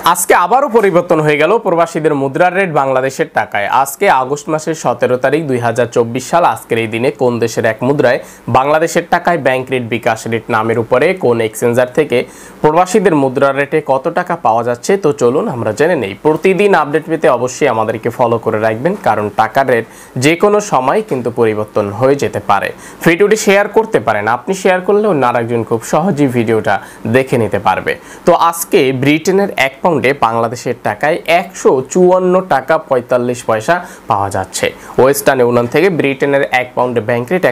আজকে আবারও পরিবর্তন হয়ে গেল প্রবাসীদের মুদ্রার রেট বাংলাদেশের টাকায়। আজকে আগস্ট মাসের 17 তারিখ 2024 সাল। আজকের এই দিনে কোন দেশের এক মুদ্রায় বাংলাদেশের টাকায় ব্যাংক রেট বিকাশ রেট নামের উপরে কোন এক্সচেঞ্জার থেকে প্রবাসীদের মুদ্রার রেটে কত টাকা পাওয়া যাচ্ছে, তো চলুন আমরা জেনে নেই। প্রতিদিন আপডেট পেতে অবশ্যই আমাদেরকে ফলো করে রাখবেন, কারণ টাকার রেট যে কোনো সময় কিন্তু পরিবর্তন হয়ে যেতে পারে। ভিডিওটি শেয়ার করতে পারেন, আপনি শেয়ার করলে অন্য আরেকজন খুব সহজেই ভিডিওটা দেখে নিতে পারবে। তো আজকে ব্রিটেনের এক পাউন্ডে বাংলাদেশের টাকায় 154 টাকা 45 পয়সা পাওয়া যাচ্ছে। ওয়েস্টার্ন ইউনিয়ন থেকে ব্রিটেনের এক পাউন্ডে ব্যাংক রেট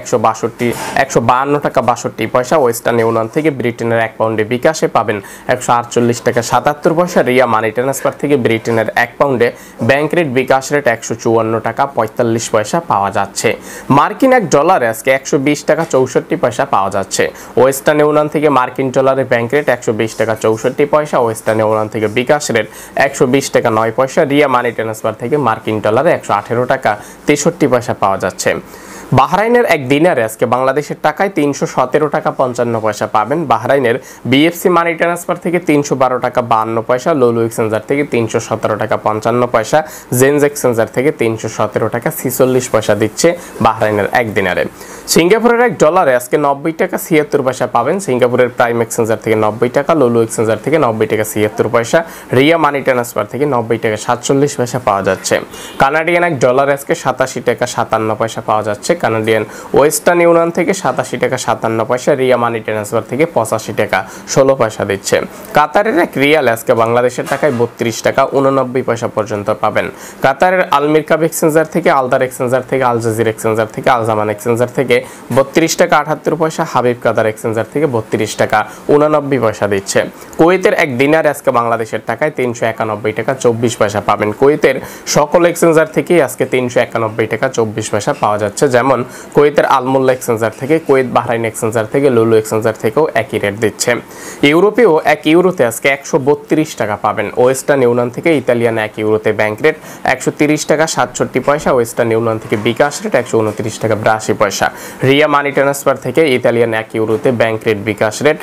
152 টাকা 62 পয়সা। ওয়েস্টার্ন ইউনিয়ন থেকে ব্রিটেনের এক পাউন্ডে বিকাশে পাবেন 148 টাকা 77 পয়সা। রিয়া মানি ট্রান্সফার থেকে ব্রিটেনের এক পাউন্ডে ব্যাংক রেট বিকাশ রেট 154 টাকা 45 পয়সা পাওয়া যাচ্ছে। মার্কিন এক ডলারে আজকে 120 টাকা 64 পয়সা পাওয়া যাচ্ছে। ওয়েস্টার্ন ইউনিয়ন থেকে মার্কিন ডলারে ব্যাংক রেট 120 টাকা 64 পয়সা। ওয়েস্টার্ন ইউনিয়ন থেকে বিকাশ রেট 120 টাকা 9 পয়সা। রিয়া মানি ট্রান্সফার থেকে মার্কিন ডলারে 118 টাকা 63 পয়সা পাওয়া যাচ্ছে। বাহরাইনের এক দিনারে আজকে বাংলাদেশের টাকায় 317 টাকা 55 পয়সা পাবেন। বাহরাইনের বিএফসি মানি ট্রান্সফার থেকে 312 টাকা 52 পয়সা। লুলু এক্সচেঞ্জার থেকে 317 টাকা 55 পয়সা। জেন্স এক্সচেঞ্জার থেকে 317 টাকা 46 পয়সা দিচ্ছে বাহরাইনের এক দিনারে। সিঙ্গাপুরের এক ডলারে আজকে 90 টাকা 76 পয়সা পাবেন। সিঙ্গাপুরের প্রাইম এক্সচেঞ্জার থেকে 90 টাকা। লুলু এক্সচেঞ্জার থেকে 90 টাকা 76 পয়সা। রিয়া মানি ট্রান্সফার থেকে 90 টাকা 47 পয়সা পাওয়া যাচ্ছে। কানাডিয়ান এক ডলারে আজকে 87 টাকা 57 পয়সা পাওয়া যাচ্ছে। কানাডিয়ান ওয়েস্টার্ন ইউনিয়ন থেকে 87 টাকা 57 পয়সা। রিয়া মানি ট্রান্সফার থেকে 85 টাকা 16 পয়সা দিচ্ছে। কাতারের এক রিয়াল আজকে বাংলাদেশের টাকায় 32 টাকা 89 পয়সা পর্যন্ত পাবেন। কাতারের আলমির কাব এক্সচেঞ্জার থেকে, আলদার এক্সচেঞ্জার থেকে, আল জাজির এক্সচেঞ্জার থেকে, আল জামান এক্সচেঞ্জার থেকে 32 টাকা 78 পয়সা। হাবিব কাতার এক্সচেঞ্জার থেকে 32 টাকা 89 পয়সা দিচ্ছে। কুয়েতের এক দিনার আজকে বাংলাদেশের টাকায় 391 টাকা 24 পয়সা পাবেন। কুয়েতের সকল এক্সচেঞ্জার থেকেই আজকে 391 টাকা 24 পয়সা পাওয়া যাচ্ছে, যেমন কুয়েতের আলমুল্লা এক্সচেঞ্জার থেকে, কুয়েত বাহরাইন এক্সচেঞ্জার থেকে, লুলু এক্সচেঞ্জার থেকেও একই রেট দিচ্ছে। ইউরোপেও এক ইউরোতে আজকে 132 টাকা পাবেন। ওয়েস্টার্ন ইউনিয়ন থেকে ইতালিয়ান এক ইউরোতে ব্যাংক রেট 130 টাকা 67 পয়সা। ওয়েস্টার্ন ইউনিয়ন থেকে বিকাশ রেট 129 টাকা 82 পয়সা। রিয়া মানি ট্রান্সফার থেকে ইতালিয়ান এক ইউরোতে ব্যাংক রেট বিকাশ রেট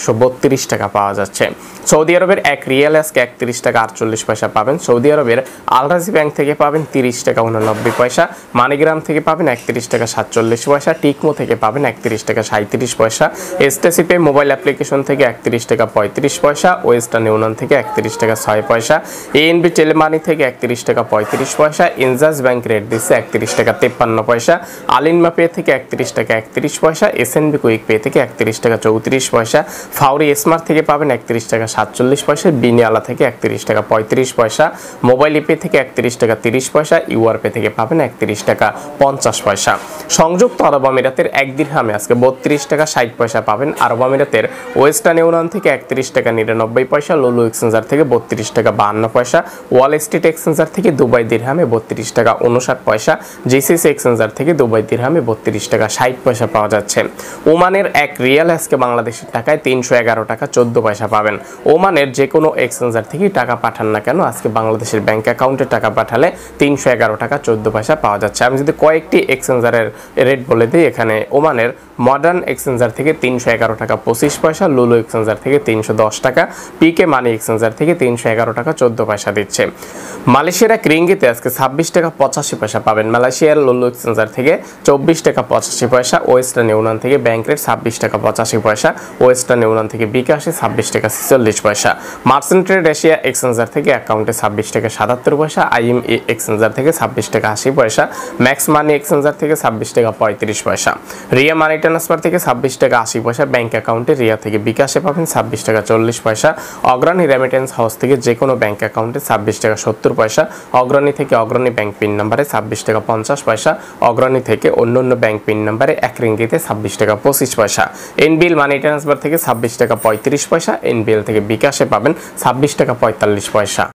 132 টাকা পাওয়া যাচ্ছে। সৌদি আরবের এক রিয়াল আজকে 31 টাকা 48 পয়সা পাবেন। সৌদি আরবের আল রাজি ব্যাংক থেকে পাবেন 30 টাকা 89 পয়সা। মানিগ্রাম থেকে পাবেন 31 টাকা 47 পয়সা। টিকমো থেকে পাবেন 31 টাকা 37 পয়সা। এসটিসি পে মোবাইল অ্যাপ্লিকেশন থেকে 31 টাকা 35 পয়সা। ওয়েস্টার্ন ইউনিয়ন থেকে 31 টাকা 6 পয়সা। এএনবি টেলিমানি থেকে 31 টাকা 35 পয়সা। ইনজাস ব্যাংক রেট দিচ্ছে 31 টাকা 53 পয়সা। আলিনমা পে থেকে 31 টাকা 31 পয়সা। এসএনবি কুইক পে থেকে 31 টাকা 34 পয়সা। ফাউরি স্মার্ট থেকে পাবেন 31 টাকা 47 পয়সা। বিনিয়ালা থেকে 31 টাকা 35 পয়সা। মোবাইল পে থেকে 31 টাকা 30 পয়সা। ইউআর পে থেকে পাবেন 31 টাকা 50 পয়সা। সংযুক্ত আরব আমিরাতের এক দিরহামে আজকে 32 টাকা 60 পয়সা পাবেন। আরব আমিরাতের ওয়েস্টার্ন ইউনিয়ন থেকে 31 টাকা 99 পয়সা। লুলু এক্সচেঞ্জার থেকে 32 টাকা 52 পয়সা। ওয়াল স্ট্রিট এক্সচেঞ্জার থেকে দুবাই দিরহামে 32 টাকা 59 পয়সা। জিসিসি এক্সচেঞ্জার থেকে দুবাই দিরহামে 32 টাকা 60 পয়সা পাওয়া যাচ্ছে। ওমানের এক রিয়াল আজকে বাংলাদেশের টাকায় 311 টাকা 14 পয়সা পাবেন। ওমানের যে কোনো এক্সচেঞ্জার থেকে টাকা পাঠান না কেন, আজকে বাংলাদেশের ব্যাংক অ্যাকাউন্টে টাকা পাঠালে 311 টাকা 14 পয়সা পাওয়া যাচ্ছে। আমি যদি কয়েকটি এক্সচেঞ্জারের রেট বলে দিই, এখানে ওমানের মডার্ন এক্সচেঞ্জার থেকে 311 টাকা 25 পয়সা। লুলু এক্সচেঞ্জার থেকে 310 টাকা। পিকে মানি এক্সচেঞ্জার থেকে 311 টাকা 14 পয়সা দিচ্ছে। মালয়েশিয়ার এক রিঙ্গিতে আজকে 26 টাকা 85 পয়সা পাবেন। মালয়েশিয়ার লুলু এক্সচেঞ্জার থেকে 24 টাকা 85 পয়সা। ওয়েস্টার্ন ইউনিয়ন থেকে ব্যাংক রেট 26 টাকা 85 পয়সা। ওয়েস্টার্ন ইউনিয়ন থেকে বিকাশে 26 টাকা 46 পয়সা। মার্চেন্ট ট্রেড এশিয়া এক্সচেঞ্জার থেকে অ্যাকাউন্টে 26 টাকা 77 পয়সা। আইএমই এক্সচেঞ্জার থেকে 26 টাকা 80 পয়সা। ম্যাক্স মানি এক্সচেঞ্জার থেকে 26 টাকা 35 পয়সা। রিয়া মানি ট্রান্সফার থেকে 26 টাকা 80 পয়সা। ব্যাংক অ্যাকাউন্টে রিয়া থেকে বিকাশে পাবেন 26 টাকা 40 পয়সা। অগ্রণী রেমিটেন্স হাউস থেকে যে কোনো ব্যাংক অ্যাকাউন্টে 26 টাকা 70 পয়সা। অগ্রণী থেকে অগ্রণী ব্যাংক পিন নাম্বারে 26 টাকা 50 পয়সা। অগ্রণী থেকে অন্য ব্যাংক পিন নাম্বারে এক রিঙ্গিতে 26 টাকা 25 পয়সা। এনবিএল মানি ট্রান্সফার থেকে 26 টাকা 35 পয়সা। এনবিএল থেকে বিকাশে পাবেন 26 টাকা 45 পয়সা।